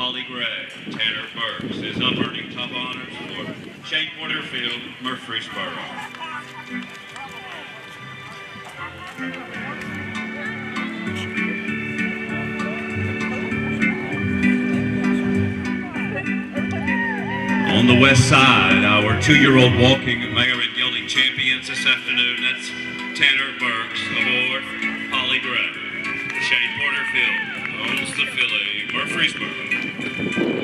Holly Gray. Tanner Burks is up earning top honors for Shane Porterfield, Murfreesboro. On the west side, our 2-year-old walking mayor and gelding champions this afternoon, that's Tanner Burks aboard Holly Gray. Shane Porterfield owns the filly, Murfreesboro.